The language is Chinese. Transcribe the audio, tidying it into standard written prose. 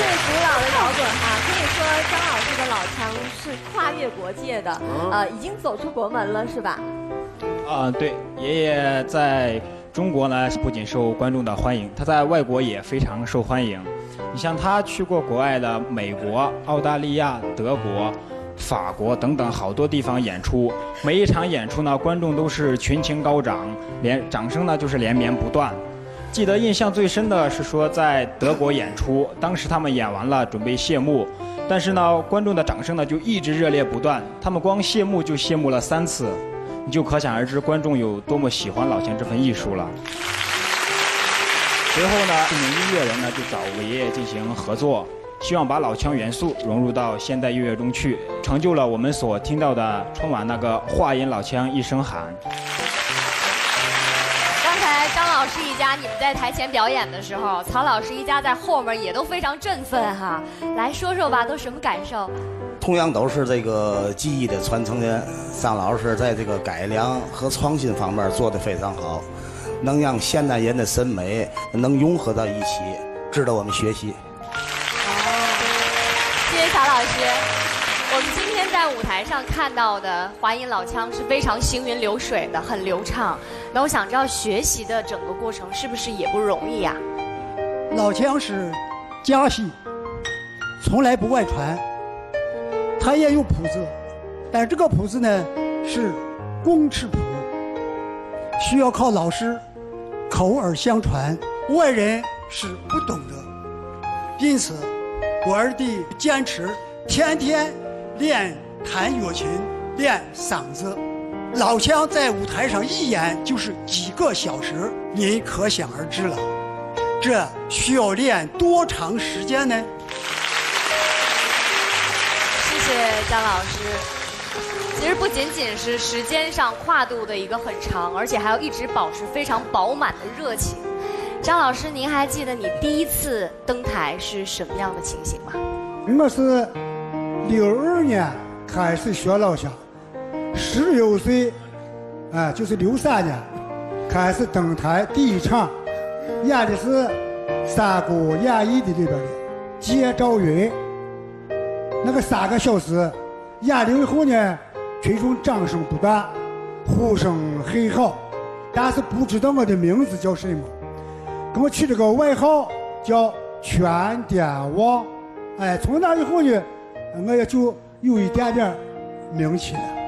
古老的摇滚哈，可以说张老师的老腔是跨越国界的，已经走出国门了，是吧？ 对，爷爷在中国呢不仅受观众的欢迎，他在外国也非常受欢迎。你像他去过国外的美国、澳大利亚、德国、法国等等好多地方演出，每一场演出呢，观众都是群情高涨，掌声呢就是连绵不断。记得印象最深的是说在德国演出，当时他们演完了准备谢幕，但是呢观众的掌声呢就一直热烈不断，他们光谢幕就谢幕了3次，你就可想而知观众有多么喜欢老腔这份艺术了。随后呢，一名音乐人呢就找韦爷爷进行合作，希望把老腔元素融入到现代音乐中去，成就了我们所听到的春晚那个话音老腔一声喊。 刚才张老师一家你们在台前表演的时候，曹老师一家在后面也都非常振奋哈，来说说吧，都什么感受？ 同样都是这个技艺的传承人，张老师在这个改良和创新方面做得非常好，能让现代人的审美能融合到一起，值得我们学习。 谢谢曹老师。我们今天在舞台上看到的华阴老腔是非常行云流水的，很流畅。那我想知道学习的整个过程是不是也不容易呀？ 老腔是家戏，从来不外传。它也有谱子，但这个谱子呢是公尺谱，需要靠老师口耳相传，外人是不懂的。因此，我儿弟坚持天天练弹乐琴，练嗓子。老腔在舞台上一演就是几个小时，您可想而知了。这需要练多长时间呢？ 谢谢张老师。其实不仅仅是时间上跨度的一个很长，而且还要一直保持非常饱满的热情。张老师，您还记得你第一次登台是什么样的情形吗？ 我是62年开始学老腔，16岁，就是63年开始登台第一场，演的是三国演义的里边的接赵云。那个3个小时演了以后呢，群众掌声不断，呼声很好，但是不知道我的名字叫什么，给我取了个外号叫全点王。从那以后呢，我也就有一点点名气了。